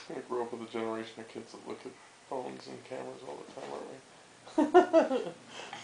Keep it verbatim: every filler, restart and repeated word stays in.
gonna grow up with a generation of kids that look at phones and cameras all the time, aren't we?